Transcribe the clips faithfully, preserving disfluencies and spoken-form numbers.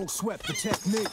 Don't sweat the technique.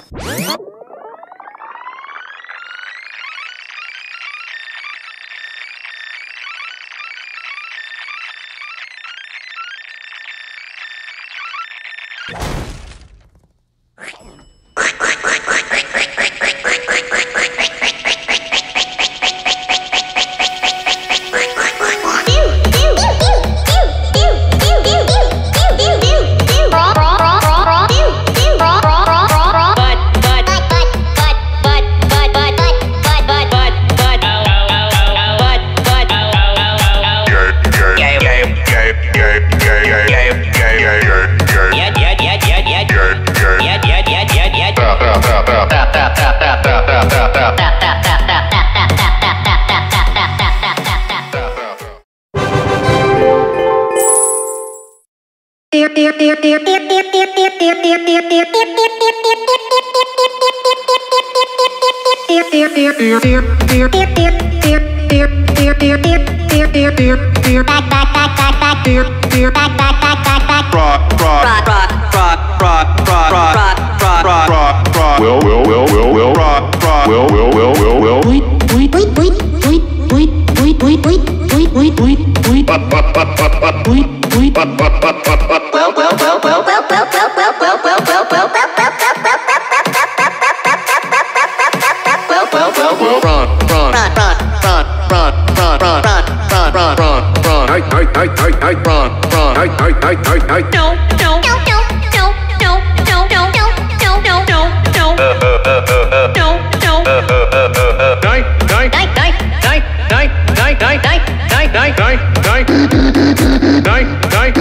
Will will will will will rock rock will will will will will wait wait wait wait wait wait wait wait wait wait wait wait wait wait wait well well well well well well well well well well well well well well well run run run run run run run run run run run I I I I I run run I I I I I no no no no no no no no no no no no no no die die die die die die die die die die die die die die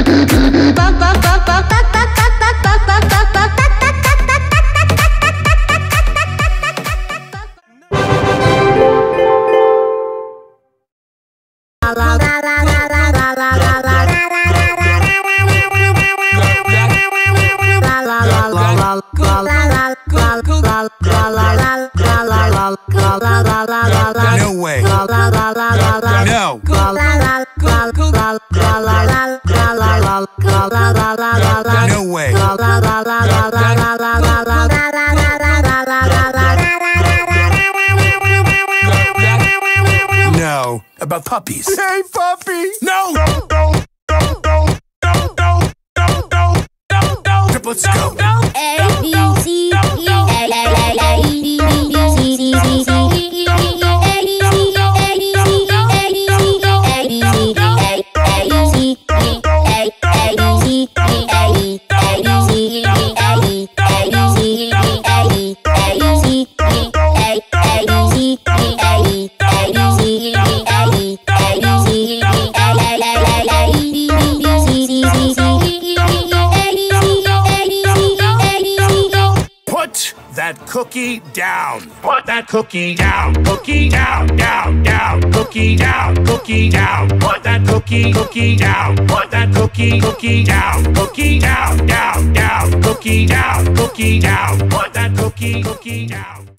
No way. No. No way. No. About puppies. Hey, puppy. No. No. No. No. No. No. No. No. No. No. Let's go. A B C E A A A A E B C C C C that cookie down. Put that cookie down. Cookie down, down, down. Cookie down, cookie down. Put that cookie, cookie down. Put that cookie, cookie down. Cookie down, down, down. Cookie down, cookie down. Put that cookie, cookie down.